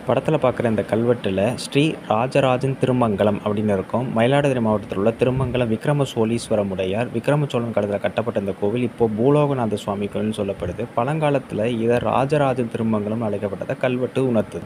படத்துல பார்க்குற இந்த கல்வெட்டுல ஸ்ரீ ராஜராஜன் திருமங்கலம் அப்படின்னு இருக்கும். மயிலாடுதுறை மாவட்டத்தில் உள்ள திருமங்கலம் விக்ரம சோழீஸ்வரம் உடையார் விக்ரம சோழன் காலத்தில் கட்டப்பட்ட இந்த கோவில் இப்போ பூலோகநாத சுவாமி கோவில்னு சொல்லப்படுது. பழங்காலத்தில் இதை ராஜராஜன் திருமங்கலம் அழைக்கப்பட்டதை கல்வெட்டு உணர்த்துது.